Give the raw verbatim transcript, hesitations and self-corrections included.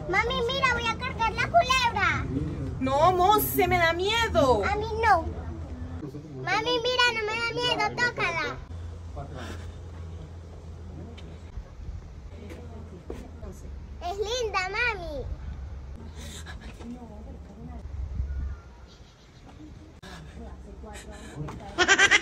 Mami, mira, voy a cargar la culebra. No, Monse, me da miedo. A mí no. Mami, mira, no me da miedo, tócala. Es linda, mami.